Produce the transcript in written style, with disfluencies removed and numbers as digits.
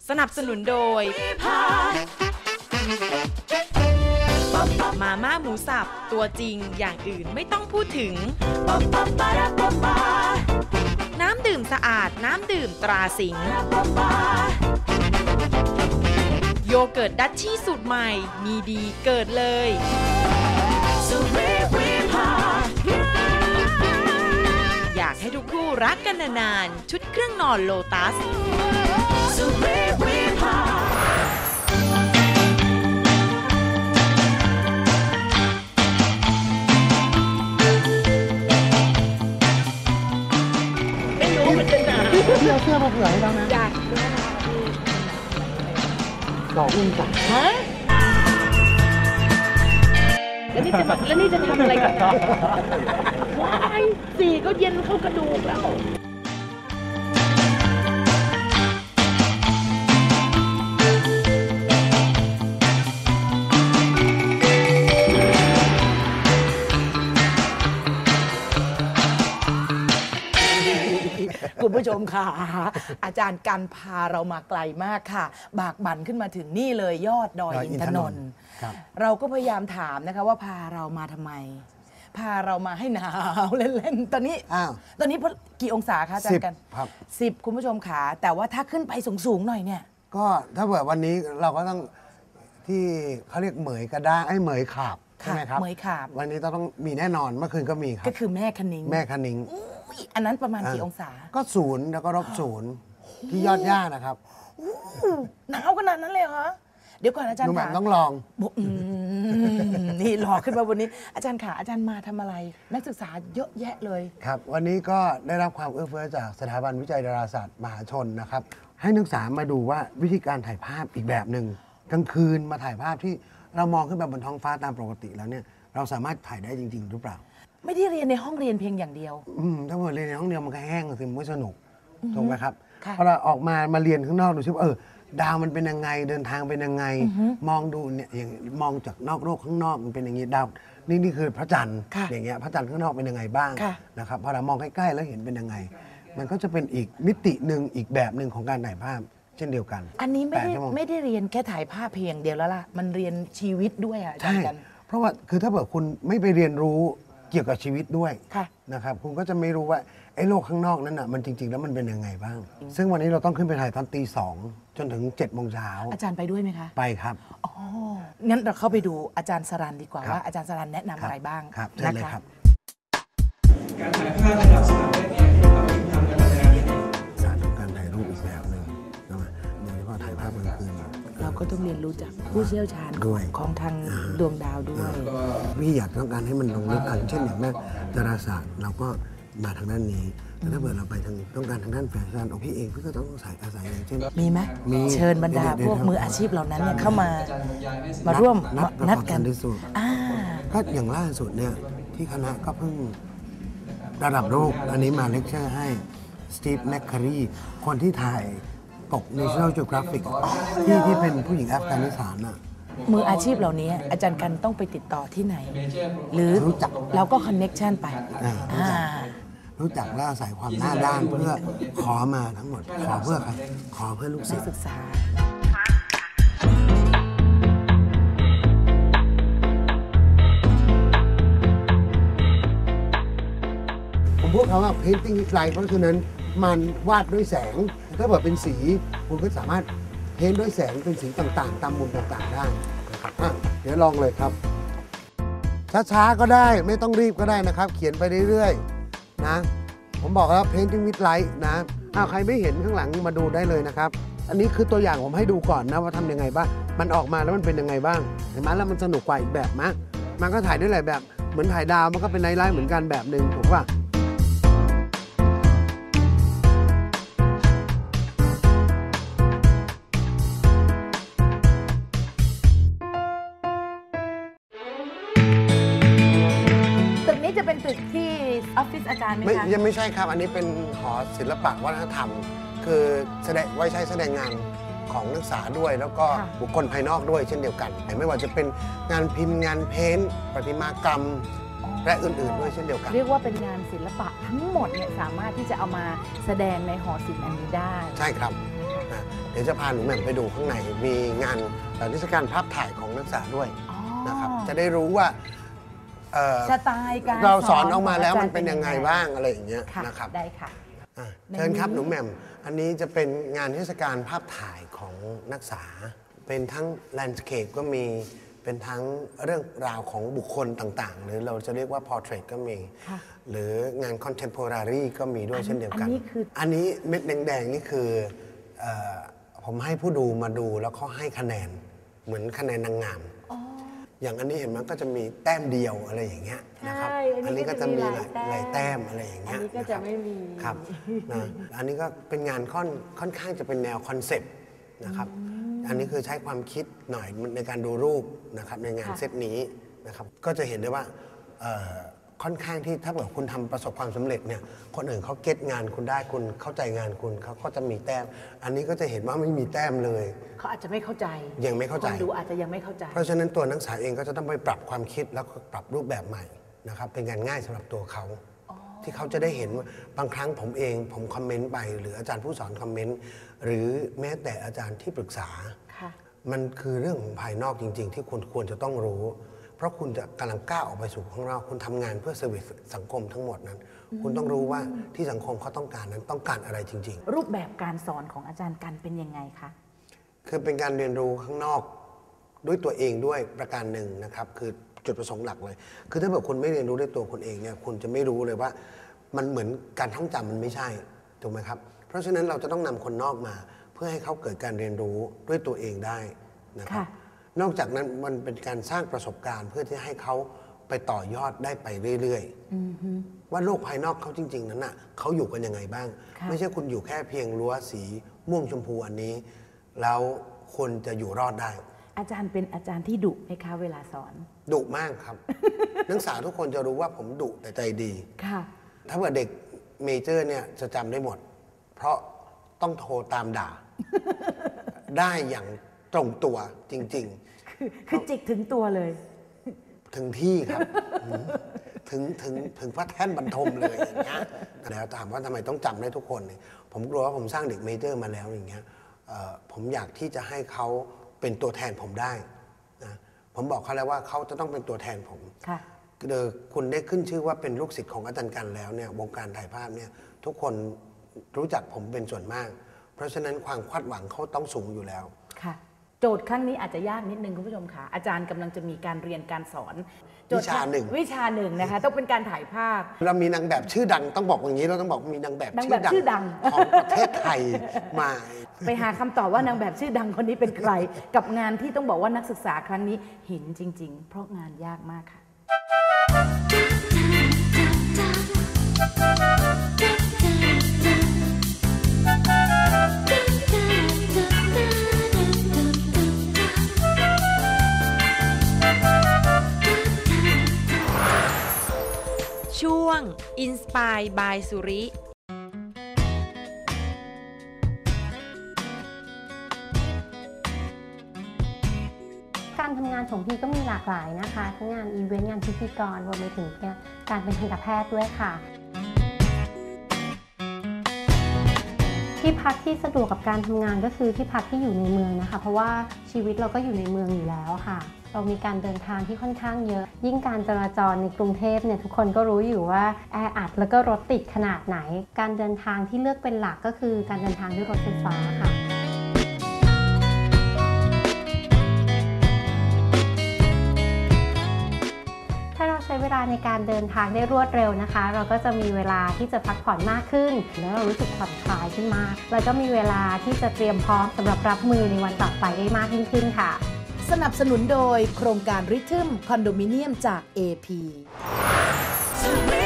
สนับสนุนโดยมาม่าหมูสับตัวจริงอย่างอื่นไม่ต้องพูดถึงน้ำดื่มสะอาดน้ำดื่มตราสิงห์โยเกิร์ตดัชชี่สูตรใหม่มีดีเกิดเลยอยากให้ทุกคู่รักกันนานๆชุดเครื่องนอนโลตัสไม่รู้เหมือนกันนะพี่เอาเสื้อมาเผื่อให้เรานะอยากดอกอุ้งจับฮะแล้วนี่จะทำอะไรกับเขาว้ายสีก็เย็นเข้ากระดูกแล้วคุณผู้ชมค่ะอาจารย์กันพาเรามาไกลมากค่ะบากบั่นขึ้นมาถึงนี่เลยยอดดอยอินทนนท์เราก็พยายามถามนะคะว่าพาเรามาทำไมพาเรามาให้หนาวเล่นๆตอนนี้กี่องศาคะอาจารย์กัน10คุณผู้ชมค่ะแต่ว่าถ้าขึ้นไปสูงๆหน่อยเนี่ยก็ถ้าเกิดวันนี้เราก็ต้องที่เขาเรียกเหมยกระด้างเหมยขาบใช่ไหมครับเหมยขาบวันนี้ต้องมีแน่นอนเมื่อคืนก็มีครับก็คือแม่คะนิงอันนั้นประมาณกี่องศาก็0แล้วก็-0ที่ยอดย่านะครับหนาวขนาดนั้นเลยเหรอเดี๋ยวก่อนอาจารย์ค่ะต้องลองนี่หล่อขึ้นมาวันนี้อาจารย์ค่ะอาจารย์มาทำอะไรนักศึกษาเยอะแยะเลยครับวันนี้ก็ได้รับความเอื้อเฟื้อจากสถาบันวิจัยดาราศาสตร์มหาชนนะครับให้นักศึกษามาดูว่าวิธีการถ่ายภาพอีกแบบหนึ่งกลางคืนมาถ่ายภาพที่เรามองขึ้นไปบนท้องฟ้าตามปกติแล้วเนี่ยเราสามารถถ่ายได้จริงๆหรือเปล่าไม่ได้เรียนในห้องเรียนเพียงอย่างเดียวถ้าเรียนในห้องเรียนมันก็แห้งสิไม่สนุกถูกไหมครับพอเราออกมาเรียนข้างนอกดูซิว่าดาวมันเป็นยังไงเดินทางเป็นยังไงมองดูเนี่ยอย่างมองจากนอกโลกข้างนอกมันเป็นอย่างนี้ดาวนี่คือพระจันทร์อย่างเงี้ยพระจันทร์ข้างนอกเป็นยังไงบ้างนะครับพอเรามองใกล้ๆแล้วเห็นเป็นยังไงมันก็จะเป็นอีกมิติหนึ่งอีกแบบหนึ่งของการถ่ายภาพเช่นเดียวกันอันนี้ไม่ได้เรียนแค่ถ่ายภาพเพียงเดียวแล้วล่ะมันเรียนชีวิตด้วยอ่ะอาจารย์กันเพราะว่าคือถ้าเกิดคุณไม่ไปเรียนรู้เกี่ยวกับชีวิตด้วยนะครับคุณก็จะไม่รู้ว่าไอ้โลกข้างนอกนั้นน่ะมันจริงๆแล้วมันเป็นยังไงบ้างซึ่งวันนี้เราต้องขึ้นไปถ่ายตอน2:00จนถึง7:00 นอาจารย์ไปด้วยไหมคะไปครับอ๋องั้นเราเข้าไปดูอาจารย์สรันดีกว่าว่าอาจารย์สรันแนะนำอะไรบ้างครับเชิญเลยครับการถ่ายภาพระดับ3ได้เนี่ยเราทำกันมาแล้วศาสตร์ของการถ่ายรูปอีกแบบหนึ่งนะโดยเฉพาะถ่ายภาพกลางคืนเราก็ต้องเรียนรู้จากผู้เชี่ยวชาญของทางดวงดาวด้วยพี่อยากต้องการให้มันลงลึกเช่นอย่างแม่ดาราศาสตร์เราก็มาทางด้านนี้แต่ถ้าเกิดเราไปต้องการทางด้านแฟชั่นของพี่เองพี่ก็ต้องอาศัยอย่างเช่นมีไหมเชิญบรรดาพวกมืออาชีพเหล่านั้นเนี่ยเข้ามาร่วมนัดกันที่สุดก็อย่างล่าสุดเนี่ยที่คณะก็เพิ่งระดับโลกอันนี้มาเลคเชอร์ให้สตีฟแมคคารีคนที่ถ่ายปก National Geographic ที่เป็นผู้หญิงอัฟกานิสถานน่ะมืออาชีพเหล่านี้อาจารย์กันต้องไปติดต่อที่ไหนหรือรู้จักเราก็คอนเน็กชันไปรู้จักแล้วอาศัยความหน้าด้านเพื่อขอมาทั้งหมดขอเพื่อใครขอเพื่อลูกศิษย์ศึกษาผมพูดคำว่า painting with light เพราะฉะนั้นมันวาดด้วยแสงถ้าเกิดเป็นสีคุณก็สามารถเพ้นด้วยแสงเป็นสีต่างๆตามมุมต่างๆได้นะครับเดี๋ยวลองเลยครับช้าๆก็ได้ไม่ต้องรีบก็ได้นะครับเขียนไปเรื่อยๆนะผมบอกแล้ว painting with light นะใครไม่เห็นข้างหลังมาดูได้เลยนะครับอันนี้คือตัวอย่างผมให้ดูก่อนนะว่าทำยังไงบ้างมันออกมาแล้วมันเป็นยังไงบ้างเห็นไหมแล้วมันสนุกกว่าอีกแบบมั้ยมันก็ถ่ายได้หลายแบบเหมือนถ่ายดาวมันก็เป็นไนท์ไลท์เหมือนกันแบบนึงถูกป่ะจะเป็นตึกที่ออฟฟิศอาจารย์ไหมคะยังไม่ใช่ครับอันนี้เป็นหอศิลปะวัฒนธรรมคือไว้ใช้แสดงงานของนักศึกษาด้วยแล้วก็บุคคลภายนอกด้วยเช่นเดียวกันไม่ว่าจะเป็นงานพิมพ์งานเพ้นท์ประติมากรรมและอื่นๆด้วยเช่นเดียวกันเรียกว่าเป็นงานศิลปะทั้งหมดเนี่ยสามารถที่จะเอามาแสดงในหอศิลป์อันนี้ได้ใช่ครับดี๋ยวจะพาหนูแหม่มไปดูข้างในมีงานนิทรรศการภาพถ่ายของนักศึกษาด้วยนะครับจะได้รู้ว่าสไตล์การเราสอนออกมาแล้วขงมันเป็นยังไงบ้างอะไรอย่างเงี้ยค่ะนะครับได้ค่ะเชิญครับหนูแหม่มอันนี้จะเป็นงานเทศกาลภาพถ่ายของนักศึกษาเป็นทั้งแลนด์สเคปก็มีเป็นทั้งเรื่องราวของบุคคลต่างๆ หรือเราจะเรียกว่า portrait ก็มี หรืองาน contemporary ก็มีด้วยเช่นเดียวกัน อันนี้เม็ดแดงๆนี่คือผมให้ผู้ดูมาดูแล้วเขาให้คะแนนเหมือนคะแนนนางงามอย่างอันนี้เห็นมันก็จะมีแต้มเดียวอะไรอย่างเงี้ยนะครับอันนี้ก็จะมีหลายแต้มอะไรอย่างเงี้ยอันนี้ก็จะไม่มีครับนะอันนี้ก็เป็นงานค่อนข้างจะเป็นแนวคอนเซปต์นะครับอันนี้คือใช้ความคิดหน่อยในการดูรูปนะครับในงานเซตนี้นะครับก็จะเห็นได้ว่าค่อนข้างที่ถ้าเกิดคุณทำประสบความสำเร็จเนี่ยคนอื่นเขาเก็ตงานคุณได้คุณเข้าใจงานคุณเขาก็จะมีแต้มอันนี้ก็จะเห็นว่าไม่มีแต้มเลยเขาอาจจะไม่เข้าใจยังไม่เข้าใจคนดูอาจจะยังไม่เข้าใจเพราะฉะนั้นตัวนักศึกษาเองก็จะต้องไปปรับความคิดแล้วก็ปรับรูปแบบใหม่นะครับเป็นงานง่ายสำหรับตัวเขาที่เขาจะได้เห็นว่าบางครั้งผมเองผมคอมเมนต์ไปหรืออาจารย์ผู้สอนคอมเมนต์หรือแม้แต่อาจารย์ที่ปรึกษามันคือเรื่องของภายนอกจริงๆที่คุณควรจะต้องรู้เพราะคุณจะกำลังก้าวออกไปสู่ข้างนอกคุณทำงานเพื่อเซอร์วิสสังคมทั้งหมดนั้นคุณต้องรู้ว่าที่สังคมเขาต้องการนั้นต้องการอะไรจริงๆรูปแบบการสอนของอาจารย์กันเป็นยังไงคะคือเป็นการเรียนรู้ข้างนอกด้วยตัวเองด้วยประการหนึ่งนะครับคือจุดประสงค์หลักเลยคือถ้าเกิดคุณไม่เรียนรู้ด้วยตัวคุณเองเนี่ยคุณจะไม่รู้เลยว่ามันเหมือนการท่องจำมันไม่ใช่ถูกไหมครับเพราะฉะนั้นเราจะต้องนำคนนอกมาเพื่อให้เขาเกิดการเรียนรู้ด้วยตัวเองได้นะครับนอกจากนั้นมันเป็นการสร้างประสบการณ์เพื่อที่ให้เขาไปต่อยอดได้ไปเรื่อยๆว่าโลกภายนอกเขาจริงๆนั้นน่ะเขาอยู่กันยังไงบ้างไม่ใช่คุณอยู่แค่เพียงรั้วสีม่วงชมพูอันนี้แล้วคนจะอยู่รอดได้อาจารย์เป็นอาจารย์ที่ดุไหมคะเวลาสอนดุมากครับ นักศึกษาทุกคนจะรู้ว่าผมดุแต่ใจดีค่ะถ้าเกิดเด็กเมเจอร์เนี่ยจะจำได้หมดเพราะต้องโทรตามด่า ได้อย่างตรงตัวจริงๆคือจิกถึงตัวเลยถึงที่ครับ ถึงพระแท่นบรรทมเลยอย่างเงี้ยแล้วถามว่าทำไมต้องจำได้ทุกคนเนี่ยผมกลัวว่าผมสร้างเด็กเมเจอร์มาแล้วอย่างเงี้ยผมอยากที่จะให้เขาเป็นตัวแทนผมได้นะผมบอกเขาแล้วว่าเขาจะต้องเป็นตัวแทนผมคุณได้ขึ้นชื่อว่าเป็นลูกศิษย์ของอาจารย์กันแล้วเนี่ยวงการถ่ายภาพเนี่ยทุกคนรู้จักผมเป็นส่วนมากเพราะฉะนั้นความคาดหวังเขาต้องสูงอยู่แล้วค่ะโจทย์ครั้งนี้อาจจะยากนิดนึงคุณผู้ชมค่ะอาจารย์กำลังจะมีการเรียนการสอนวิชาหนึ่งนะคะต้องเป็นการถ่ายภาพเรามีนางแบบชื่อดังต้องบอกอย่างนี้เราต้องบอกมีนางแบบชื่อดังของประเทศไทยมาไปหาคำตอบว่านางแบบชื่อดังคนนี้เป็นใครกับงานที่ต้องบอกว่านักศึกษาครั้งนี้เห็นจริงๆเพราะงานยากมากค่ะช่วง Inspire by สุริการทำงานของพี่ก็มีหลากหลายนะคะทั้งงานอีเวนต์งานพิธีกรรวมไปถึงการเป็นทันตแพทย์ด้วยค่ะที่พักที่สะดวกกับการทำงานก็คือที่พักที่อยู่ในเมืองนะคะเพราะว่าชีวิตเราก็อยู่ในเมืองอยู่แล้วค่ะเรามีการเดินทางที่ค่อนข้างเยอะยิ่งการจราจรในกรุงเทพเนี่ยทุกคนก็รู้อยู่ว่าแออัดแล้วก็รถติดขนาดไหนการเดินทางที่เลือกเป็นหลักก็คือการเดินทางด้วยรถไฟฟ้าค่ะถ้าเราใช้เวลาในการเดินทางได้รวดเร็วนะคะเราก็จะมีเวลาที่จะพักผ่อนมากขึ้นแล้วเรารู้สึกผ่อนคลายขึ้นมากแล้วก็มีเวลาที่จะเตรียมพร้อมสำหรับรับมือในวันต่อไปได้มากยิ่งขึ้นค่ะสนับสนุนโดยโครงการริทึมคอนโดมิเนียมจาก AP